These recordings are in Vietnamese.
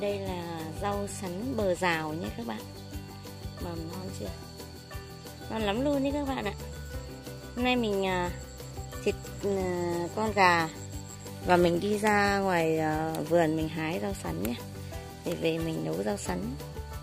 Đây là rau sắn bờ rào nhé các bạn. Mầm non chưa? Ngon lắm luôn nhé các bạn ạ. Hôm nay mình thịt con gà và mình đi ra ngoài vườn mình hái rau sắn nhé. Để về mình nấu rau sắn.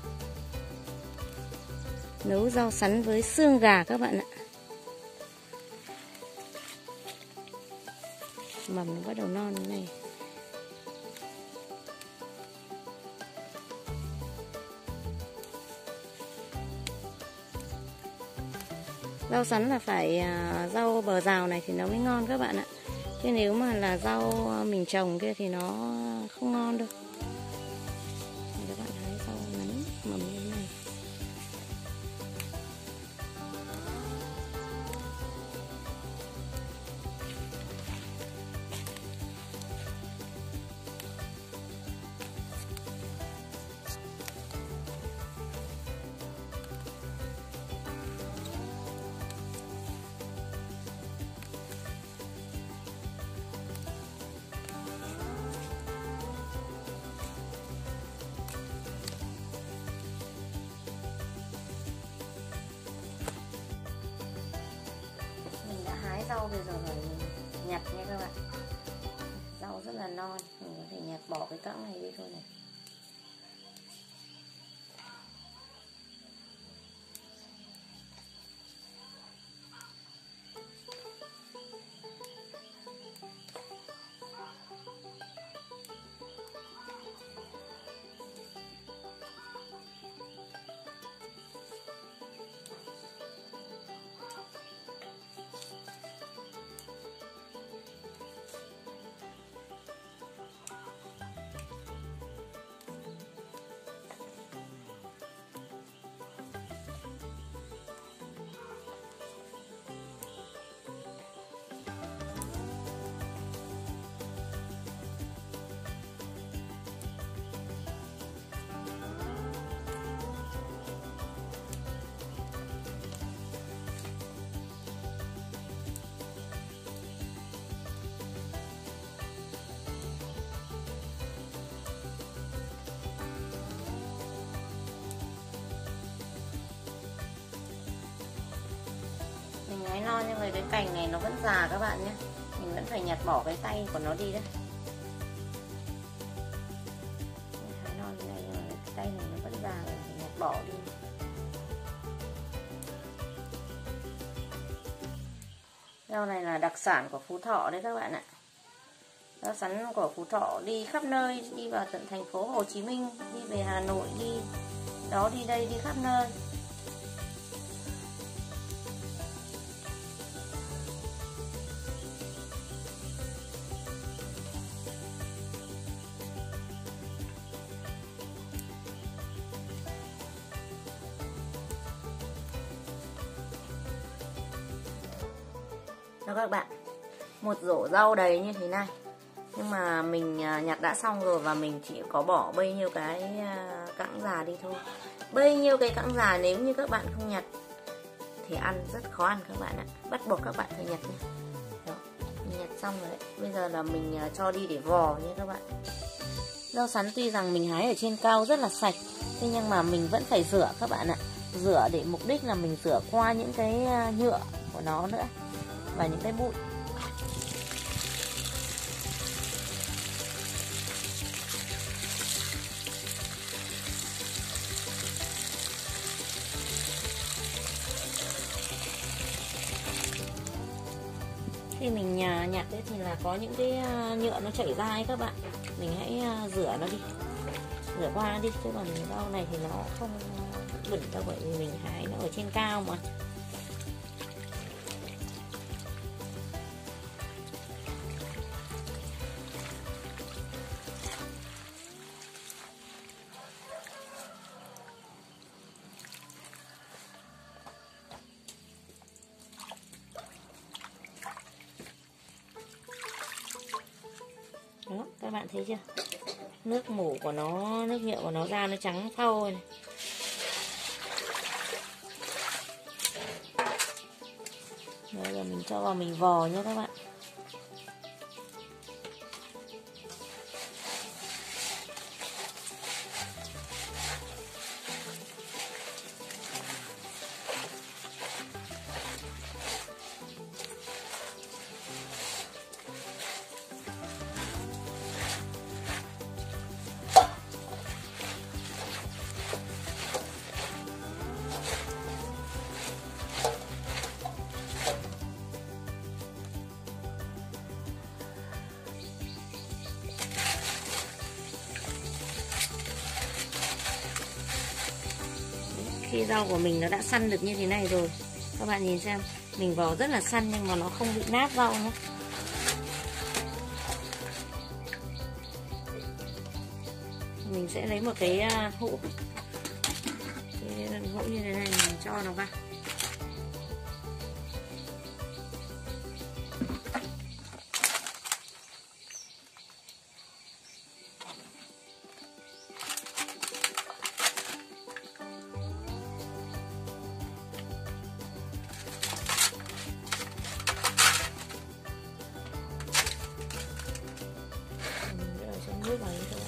Nấu rau sắn với xương gà các bạn ạ. Mầm nó bắt đầu non thế này. Rau sắn là phải rau bờ rào này thì nó mới ngon các bạn ạ. Chứ nếu mà là rau mình trồng kia thì nó không ngon đâu. Các bạn hái rau ngắn mầm như thế này. Hái rau bây giờ phải nhặt nha các bạn. Rau rất là non, mình có thể nhặt bỏ cái cọng này đi thôi này. Mình hái non nhưng mà cái cành này nó vẫn già các bạn nhé. Mình vẫn phải nhặt bỏ cái tay của nó đi đấy. Hái non như này nhưng mà cái tay này nó vẫn già rồi, phải nhặt bỏ đi. Rau này là đặc sản của Phú Thọ đấy các bạn ạ. Rau sắn của Phú Thọ đi khắp nơi, đi vào tận thành phố Hồ Chí Minh, đi về Hà Nội, đi đó đi đây, đi khắp nơi. Đó các bạn, một rổ rau đầy như thế này. Nhưng mà mình nhặt đã xong rồi và mình chỉ có bỏ bấy nhiêu cái cẵng già đi thôi. Bấy nhiêu cái cẵng già nếu như các bạn không nhặt thì ăn rất khó ăn các bạn ạ. Bắt buộc các bạn phải nhặt nha. Đó, mình nhặt xong rồi đấy. Bây giờ là mình cho đi để vò nha các bạn. Rau sắn tuy rằng mình hái ở trên cao rất là sạch, thế nhưng mà mình vẫn phải rửa các bạn ạ. Rửa để mục đích là mình rửa qua những cái nhựa của nó nữa và những cái bụi. Khi mình nhặt ấy thì là có những cái nhựa nó chảy ra ấy các bạn. Mình hãy rửa nó đi, rửa qua đi, chứ còn rau này thì nó không bẩn đâu, bởi vì mình hái nó ở trên cao mà. Đó, các bạn thấy chưa? Nước mủ của nó, nước nhựa của nó ra nó trắng phau này. Bây giờ mình cho vào mình vò nhé các bạn. khi rau của mình nó đã săn được như thế này rồi. Các bạn nhìn xem, mình vò rất là săn nhưng mà nó không bị nát rau nhé. Mình sẽ lấy một cái hũ như thế này, mình cho nó vào. Nước vào thôi.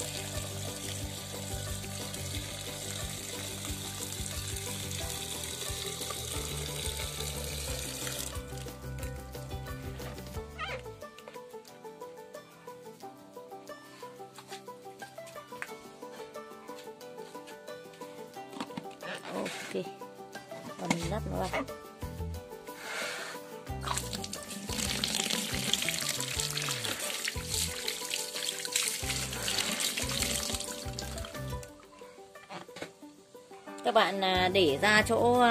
Ok, và mình lắp nó vào. Các bạn để ra chỗ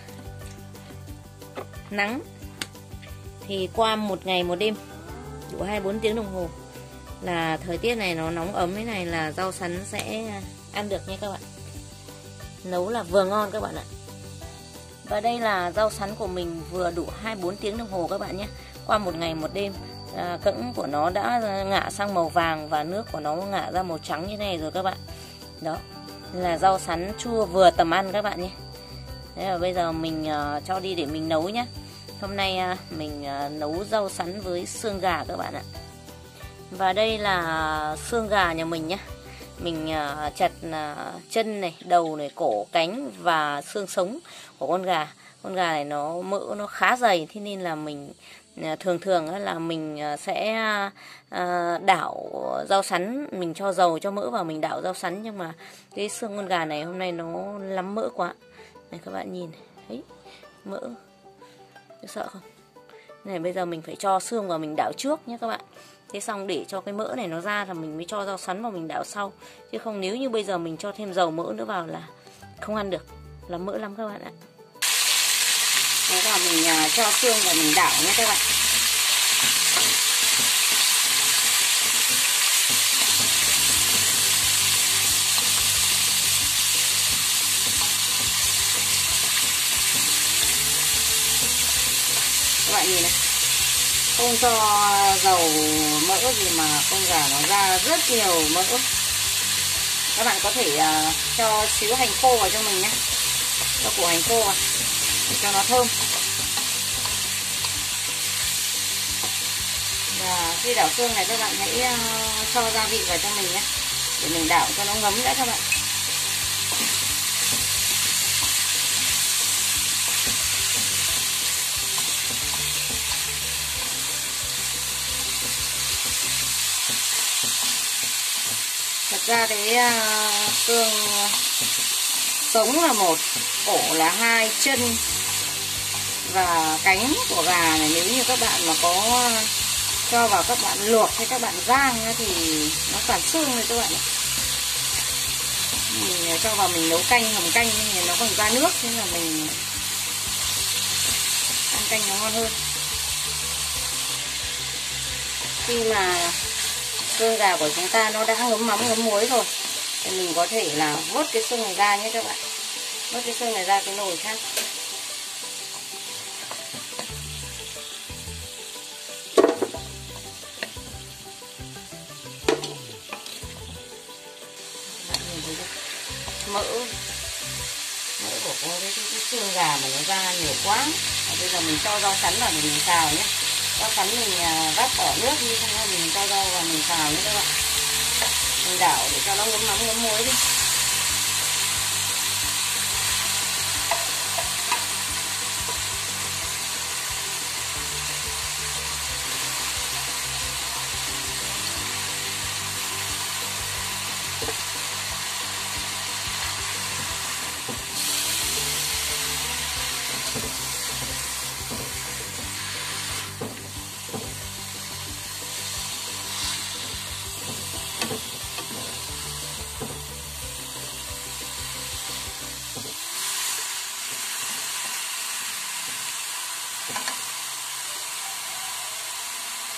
nắng thì qua một ngày một đêm đủ 24 tiếng đồng hồ là thời tiết này nó nóng ấm thế này là rau sắn sẽ ăn được nha các bạn. Nấu là vừa ngon các bạn ạ. Và đây là rau sắn của mình vừa đủ 24 tiếng đồng hồ các bạn nhé. Qua một ngày một đêm, cẫng của nó đã ngả sang màu vàng và nước của nó ngả ra màu trắng như này rồi các bạn. Đó là rau sắn chua vừa tầm ăn các bạn nhé. Thế là bây giờ mình cho đi để mình nấu nhé. Hôm nay mình nấu rau sắn với xương gà các bạn ạ. Và đây là xương gà nhà mình nhé. Mình chặt chân này, đầu này, cổ, cánh và xương sống của con gà. Con gà này nó mỡ nó khá dày, thế nên là mình thường là mình sẽ đảo rau sắn, mình cho dầu cho mỡ vào mình đảo rau sắn, nhưng mà cái xương con gà này hôm nay nó lắm mỡ quá. Này các bạn nhìn thấy mỡ, sợ không? Này bây giờ mình phải cho xương vào mình đảo trước nhé các bạn. Thế xong để cho cái mỡ này nó ra là mình mới cho rau sắn vào mình đảo sau. Chứ không nếu như bây giờ mình cho thêm dầu mỡ nữa vào là không ăn được, là mỡ lắm các bạn ạ. Thế là mình cho xương vào mình đảo nhé các bạn. Các bạn nhìn này, không cho dầu mỡ gì mà con gà nó ra rất nhiều mỡ. Các bạn có thể cho xíu hành khô vào cho mình nhé, cho củ hành khô vào để cho nó thơm. Và khi đảo xương này các bạn hãy cho gia vị vào cho mình nhé, để mình đảo cho nó ngấm đã các bạn. Thật ra cái xương sống là một, cổ là hai, chân và cánh của gà này nếu như các bạn mà có cho vào các bạn luộc hay các bạn rang thì nó toàn xương rồi các bạn ạ. Mình cho vào mình nấu canh, hầm canh thì nó còn ra nước, nên là mình ăn canh nó ngon hơn. Khi mà xương gà của chúng ta nó đã ngấm mắm ngấm muối rồi thì mình có thể là vớt cái xương này ra nhé các bạn. Vớt cái xương này ra cái nồi khác. Mỡ của cái xương gà mà nó ra nhiều quá. Và bây giờ mình cho rau sắn vào để mình xào nhé. Rau sắn mình vắt bỏ nước đi, xong rồi mình cho rau vào mình xào nhé các bạn. Mình đảo để cho nó ngấm mắm ngấm muối đi.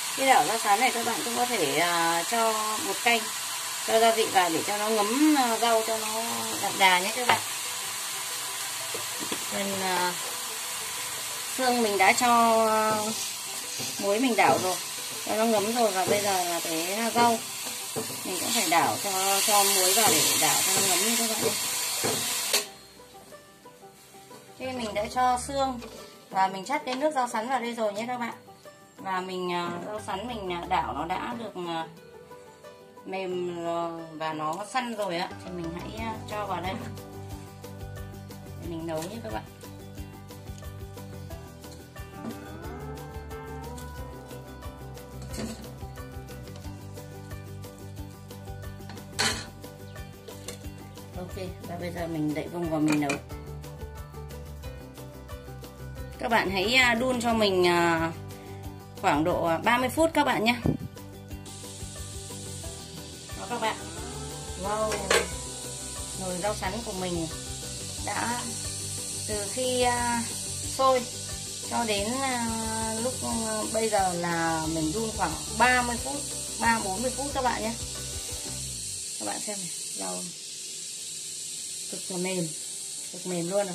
Cái đảo rau sắn này các bạn cũng có thể cho một canh, cho gia vị vào để cho nó ngấm rau cho nó đậm đà nhé các bạn. Nên xương mình đã cho muối mình đảo rồi, cho nó ngấm rồi, và bây giờ là cái rau mình cũng phải đảo cho muối vào để đảo cho nó ngấm như các bạn nhé. Khi mình đã cho xương và mình chắt cái nước rau sắn vào đây rồi nhé các bạn. Và mình rau sắn mình đảo nó đã được mềm và nó săn rồi á, thì mình hãy cho vào đây để mình nấu nhé các bạn. Ok, và bây giờ mình đậy vung vào mình nấu. Các bạn hãy đun cho mình khoảng độ 30 phút các bạn nhé. Đó các bạn, wow, nồi rau sắn của mình đã từ khi sôi cho đến lúc bây giờ là mình đun khoảng 30 phút, 30-40 phút các bạn nhé. Các bạn xem này, rau cực mềm luôn rồi.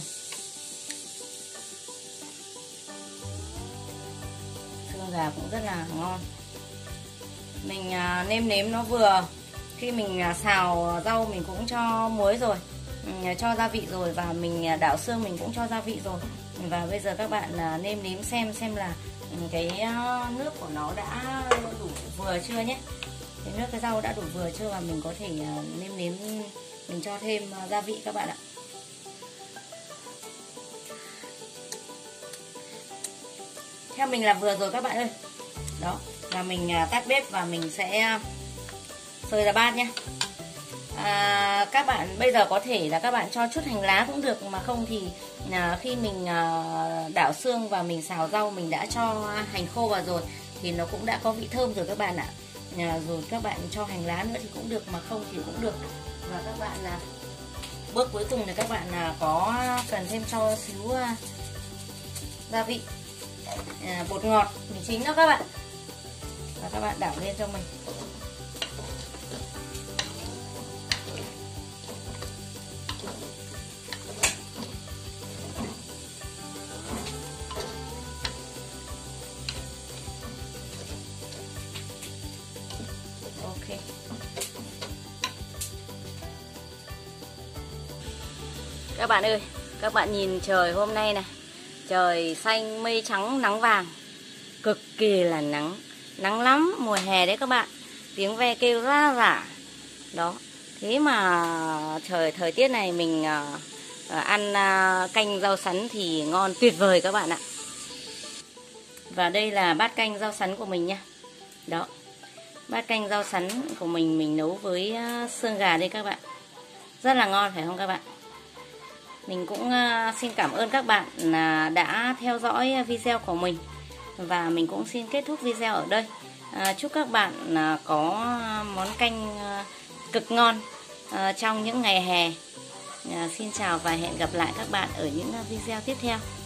Xương gà cũng rất là ngon. Mình nêm nếm nó vừa. Khi mình xào rau mình cũng cho muối rồi, cho gia vị rồi, và mình đảo xương mình cũng cho gia vị rồi. Và bây giờ các bạn nêm nếm xem là cái nước của nó đã đủ vừa chưa nhé. Cái nước cái rau đã đủ vừa chưa, và mình có thể nêm nếm, mình cho thêm gia vị các bạn ạ. Theo mình là vừa rồi các bạn ơi. Đó, và mình tắt bếp và mình sẽ xới ra bát nhé. Các bạn bây giờ có thể là các bạn cho chút hành lá cũng được, mà không thì khi mình đảo xương và mình xào rau mình đã cho hành khô vào rồi thì nó cũng đã có vị thơm rồi các bạn ạ. Rồi các bạn cho hành lá nữa thì cũng được, mà không thì cũng được. Và các bạn là bước cuối cùng thì các bạn có cần thêm cho xíu gia vị, bột ngọt mì chính đó các bạn. Và các bạn đảo lên cho mình. Ok. Các bạn ơi, các bạn nhìn trời hôm nay này. Trời xanh mây trắng nắng vàng, cực kỳ là nắng, nắng lắm, mùa hè đấy các bạn. Tiếng ve kêu ra rả. Đó. Thế mà thời tiết này mình ăn canh rau sắn thì ngon tuyệt vời các bạn ạ. Và đây là bát canh rau sắn của mình nha. Đó. Bát canh rau sắn của mình nấu với xương gà đây các bạn. Rất là ngon phải không các bạn? Mình cũng xin cảm ơn các bạn đã theo dõi video của mình. Và mình cũng xin kết thúc video ở đây. Chúc các bạn có món canh cực ngon trong những ngày hè. Xin chào và hẹn gặp lại các bạn ở những video tiếp theo.